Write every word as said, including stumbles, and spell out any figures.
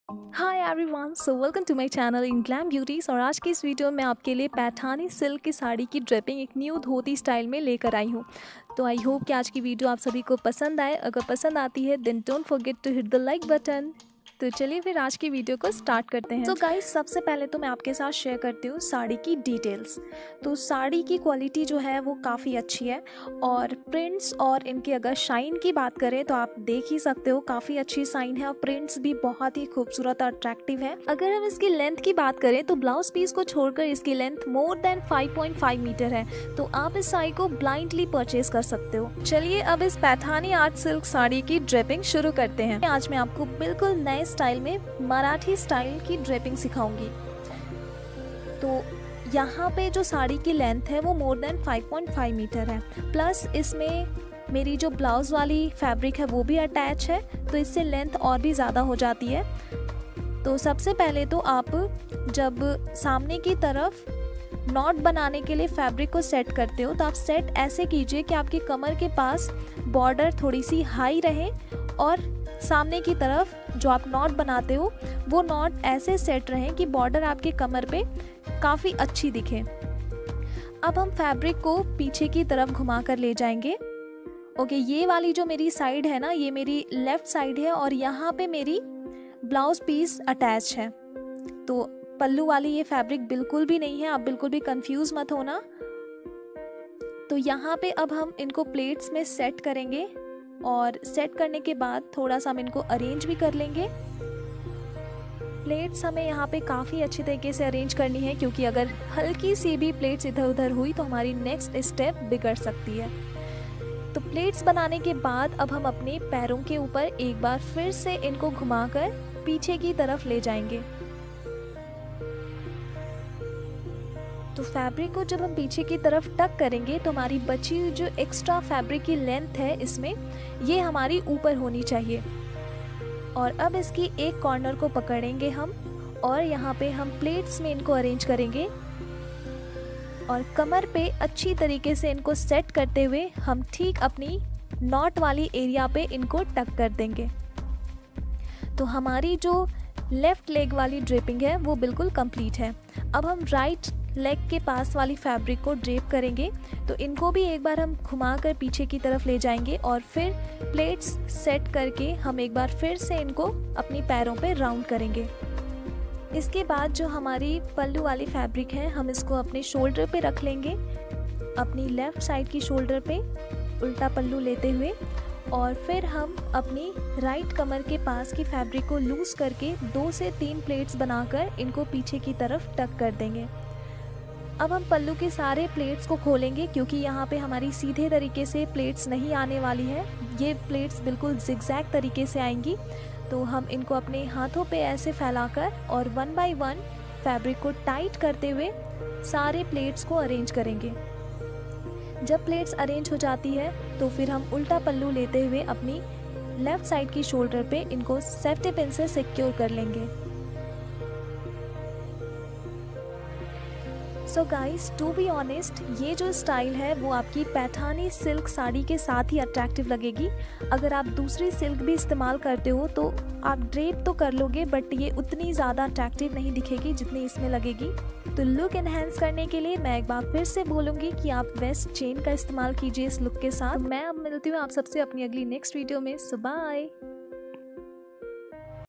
Hi everyone, so welcome to my channel in glam beauties. और आज की इस वीडियो में आपके लिए पैठानी सिल्क की साड़ी की ड्रेपिंग एक न्यू धोती स्टाइल में लेकर आई हूँ। तो आई होप कि आज की वीडियो आप सभी को पसंद आए। अगर पसंद आती है then don't forget to hit the like button. तो चलिए फिर आज की वीडियो को स्टार्ट करते हैं। तो गाइस, सबसे पहले तो मैं आपके साथ शेयर करती हूँ साड़ी की डिटेल्स। तो साड़ी की क्वालिटी जो है वो काफ़ी अच्छी है और प्रिंट्स और इनकी अगर शाइन की बात करें तो आप देख ही सकते हो, काफ़ी अच्छी शाइन है और प्रिंट्स भी बहुत ही खूबसूरत और अट्रैक्टिव है। अगर हम इसकी लेंथ की बात करें तो ब्लाउज पीस को छोड़कर इसकी length more than five point five metre है। तो आप इस साड़ी को ब्लाइंडली परचेज कर सकते हो। चलिए अब इस पैठानी आर्ट सिल्क साड़ी की ड्रेपिंग शुरू करते हैं। आज मैं आपको बिल्कुल नए स्टाइल में मराठी स्टाइल की ड्रेपिंग सिखाऊंगी। तो यहाँ पे जो साड़ी की लेंथ है वो more than five point five metre है, प्लस इसमें मेरी जो ब्लाउज वाली फैब्रिक है वो भी अटैच है, तो इससे लेंथ और भी ज़्यादा हो जाती है। तो सबसे पहले तो आप जब सामने की तरफ नॉट बनाने के लिए फैब्रिक को सेट करते हो तो आप सेट ऐसे कीजिए कि आपकी कमर के पास बॉर्डर थोड़ी सी हाई रहे और सामने की तरफ जो आप नॉट बनाते हो वो नॉट ऐसे सेट रहें कि बॉर्डर आपके कमर पे काफ़ी अच्छी दिखे। अब हम फैब्रिक को पीछे की तरफ घुमा कर ले जाएंगे। ओके, ये वाली जो मेरी साइड है ना, ये मेरी लेफ़्ट साइड है और यहाँ पे मेरी ब्लाउज पीस अटैच है। तो पल्लू वाली ये फैब्रिक बिल्कुल भी नहीं है, आप बिल्कुल भी कंफ्यूज मत होना। तो यहाँ पे अब हम इनको प्लेट्स में सेट करेंगे और सेट करने के बाद थोड़ा सा हम इनको अरेंज भी कर लेंगे। प्लेट्स हमें यहाँ पे काफ़ी अच्छी तरीके से अरेंज करनी है, क्योंकि अगर हल्की सी भी प्लेट्स इधर उधर हुई तो हमारी नेक्स्ट स्टेप बिगड़ सकती है। तो प्लेट्स बनाने के बाद अब हम अपने पैरों के ऊपर एक बार फिर से इनको घुमाकर पीछे की तरफ ले जाएंगे। तो फैब्रिक को जब हम पीछे की तरफ टक करेंगे तो हमारी बची हुई जो एक्स्ट्रा फैब्रिक की लेंथ है इसमें, ये हमारी ऊपर होनी चाहिए। और अब इसकी एक कॉर्नर को पकड़ेंगे हम और यहाँ पे हम प्लेट्स में इनको अरेंज करेंगे और कमर पे अच्छी तरीके से इनको सेट करते हुए हम ठीक अपनी नॉट वाली एरिया पे इनको टक कर देंगे। तो हमारी जो लेफ्ट लेग वाली ड्रेपिंग है वो बिल्कुल कंप्लीट है। अब हम राइट लेग के पास वाली फैब्रिक को ड्रेप करेंगे। तो इनको भी एक बार हम घुमाकर पीछे की तरफ ले जाएंगे और फिर प्लेट्स सेट करके हम एक बार फिर से इनको अपनी पैरों पे राउंड करेंगे। इसके बाद जो हमारी पल्लू वाली फैब्रिक है हम इसको अपने शोल्डर पे रख लेंगे, अपनी लेफ़्ट साइड की शोल्डर पे उल्टा पल्लू लेते हुए, और फिर हम अपनी राइट कमर के पास की फैब्रिक को लूज करके दो से तीन प्लेट्स बनाकर इनको पीछे की तरफ टक कर देंगे। अब हम पल्लू के सारे प्लेट्स को खोलेंगे, क्योंकि यहाँ पे हमारी सीधे तरीके से प्लेट्स नहीं आने वाली है, ये प्लेट्स बिल्कुल जिगजैग तरीके से आएंगी। तो हम इनको अपने हाथों पे ऐसे फैलाकर और वन बाय वन फैब्रिक को टाइट करते हुए सारे प्लेट्स को अरेंज करेंगे। जब प्लेट्स अरेंज हो जाती है तो फिर हम उल्टा पल्लू लेते हुए अपनी लेफ़्ट साइड की शोल्डर पे इनको सेफ्टी पिन से सिक्योर कर लेंगे। So guys, to be honest, ये जो स्टाइल है वो आपकी पैठानी सिल्क साड़ी के साथ ही अट्रैक्टिव लगेगी। अगर आप दूसरी सिल्क भी इस्तेमाल करते हो तो आप ड्रेप तो कर लोगे, बट ये उतनी ज़्यादा अट्रैक्टिव नहीं दिखेगी जितनी इसमें लगेगी। तो लुक एनहेंस करने के लिए मैं एक बार फिर से बोलूँगी कि आप वेस्ट चेन का इस्तेमाल कीजिए इस लुक के साथ। मैं अब मिलती हूँ आप सबसे अपनी अगली नेक्स्ट वीडियो में। So bye.